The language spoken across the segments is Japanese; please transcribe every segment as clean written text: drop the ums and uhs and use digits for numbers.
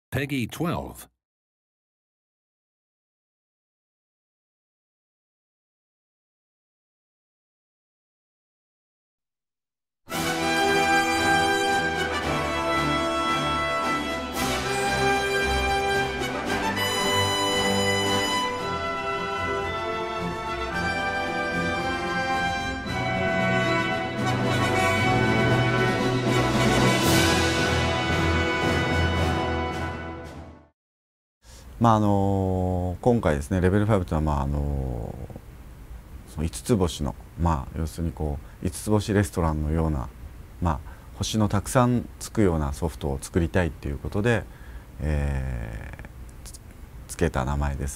Peggy 12. 今回ですね、レベル5というのは、その5つ星の、要するにこう5つ星レストランのような、星のたくさんつくようなソフトを作りたいということで、つけた名前です。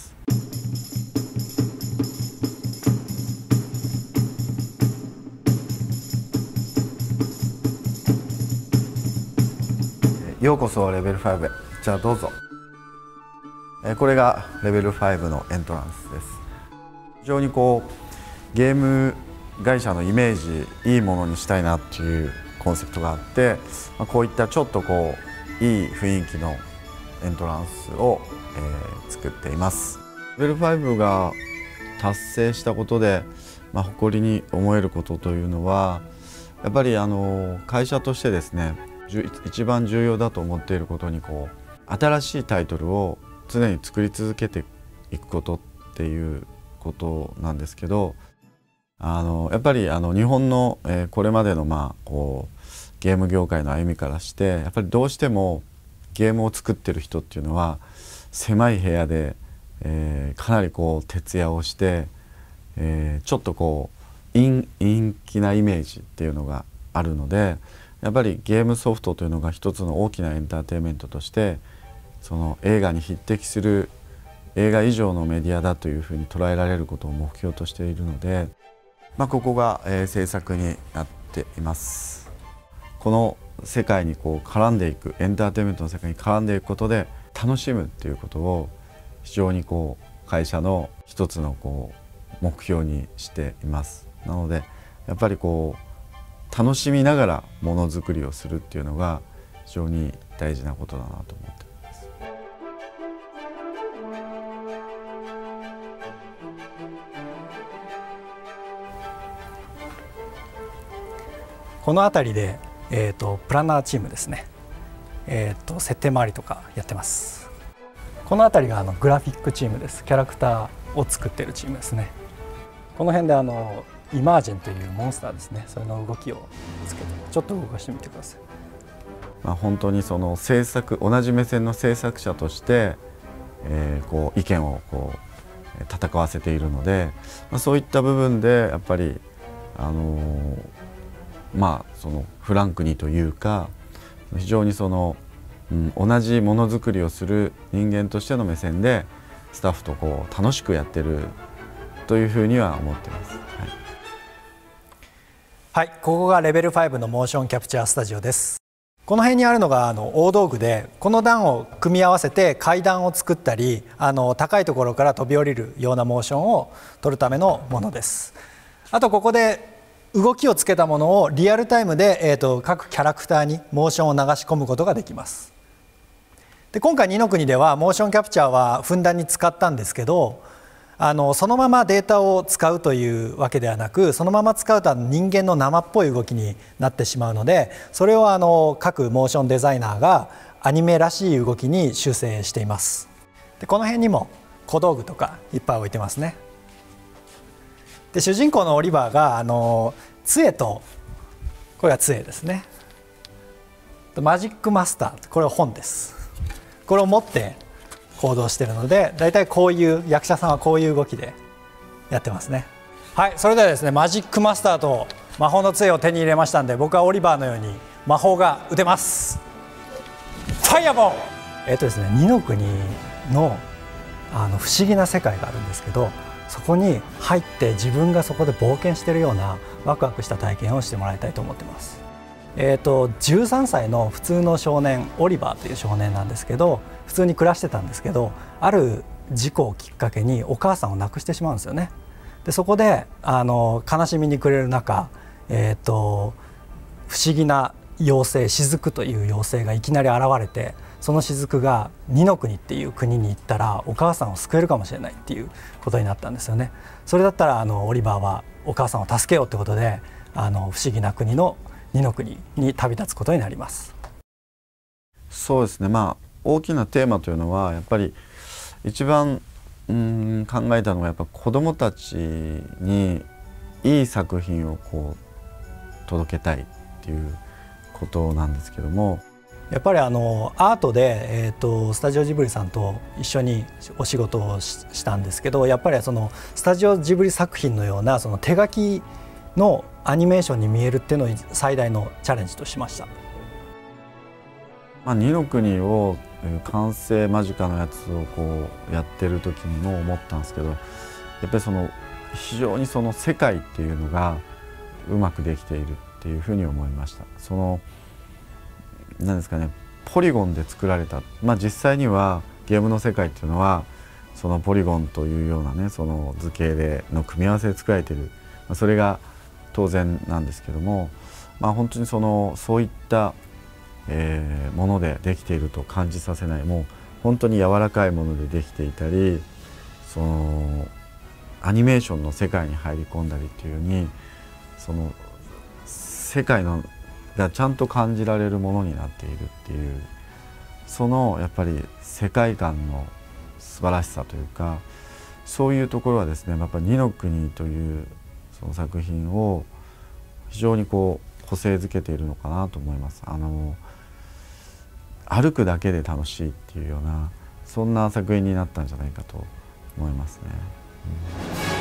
ようこそレベル5へ。じゃあどうぞ。これがレベル5のエントランスです。非常にこうゲーム会社のイメージいいものにしたいなっていうコンセプトがあって、こういったちょっとこういい雰囲気のエントランスを、作っています。レベル5が達成したことで、誇りに思えることというのはやっぱり会社としてですね、一番重要だと思っていることにこう新しいタイトルを常に作り続けていくことっていうことなんですけど、やっぱり日本の、これまでのこうゲーム業界の歩みからしてやっぱりどうしてもゲームを作ってる人っていうのは狭い部屋で、かなりこう徹夜をして、ちょっとこう陰気なイメージっていうのがあるので、やっぱりゲームソフトというのが一つの大きなエンターテインメントとしてその映画に匹敵する映画以上のメディアだというふうに捉えられることを目標としているので、ここが、制作になっています。この世界にこう絡んでいくエンターテインメントの世界に絡んでいくことで楽しむっていうことを非常にこう会社の一つのこう目標にしています。なのでやっぱりこう楽しみながらものづくりをするっていうのが非常に大事なことだなと思っています。 この辺りで、プランナーチームですね、設定周りとかやってます。この辺りがグラフィックチームです。キャラクターを作っているチームですね。この辺でイマージェンというモンスターですね、それの動きをつけてちょっと動かしてみてください。 本当にその制作、同じ目線の制作者として、こう意見をこう戦わせているので、そういった部分でやっぱりそのフランクにというか非常にその、同じものづくりをする人間としての目線でスタッフとこう楽しくやってるというふうには思ってます。 はい、ここがレベル5のモーションキャプチャースタジオです。この辺にあるのが大道具で、この段を組み合わせて階段を作ったり高いところから飛び降りるようなモーションを取るためのものです。あとここで動きをつけたものをリアルタイムで、各キャラクターにモーションを流し込むことができます。で今回2の国ではモーションキャプチャーはふんだんに使ったんですけど、そのままデータを使うというわけではなく、そのまま使うと人間の生っぽい動きになってしまうので、それを各モーションデザイナーがアニメらしい動きに修正しています。でこの辺にも小道具とかいっぱい置いてますね。で主人公のオリバーが杖と、これが杖ですね。マジックマスター、これは本です。これを持って行動しているので、だいたいこういう役者さんはこういう動きでやってますね。はい、それではですね、マジックマスターと魔法の杖を手に入れましたんで、僕はオリバーのように魔法が打てます。ファイアボール。ですね、2の国の不思議な世界があるんですけど、そこに入って自分がそこで冒険しているようなワクワクした体験をしてもらいたいと思ってます。13歳の普通の少年オリバーという少年なんですけど、普通に暮らしてたんですけど、ある事故をきっかけにお母さんを亡くしてしまうんですよね。でそこで悲しみに暮れる中、不思議な妖精雫という妖精がいきなり現れて、 その雫が二の国っていう国に行ったらお母さんを救えるかもしれないっていうことになったんですよね。それだったらオリバーはお母さんを助けようってことで不思議な国の二の国に旅立つことになります。 そうですね、大きなテーマというのはやっぱり一番考えたのはやっぱ子どもたちにいい作品を届けたいっていうことなんですけども、 やっぱりアートで、スタジオジブリさんと一緒にお仕事をしたんですけど、やっぱりそのスタジオジブリ作品のようなその手書きのアニメーションに見えるっていうのを最大のチャレンジとしました。 二の国を完成間近のやつをやってる時にも思ったんですけど、やっぱり非常にその世界っていうのがうまくできているっていうふうに思いました。何ですかね、ポリゴンで作られた、実際にはゲームの世界っていうのはそのポリゴンというようなね、その図形の組み合わせで作られている、それが当然なんですけども、本当にそういったものでできていると感じさせない、もう本当に柔らかいものでできていたり、アニメーションの世界に入り込んだりっていうように、世界がちゃんと感じられるものになっているっていう、やっぱり世界観の素晴らしさというか、そういうところはですね、やっぱり二の国というその作品を非常に個性づけているのかなと思います。歩くだけで楽しいっていうような、そんな作品になったんじゃないかと思いますね。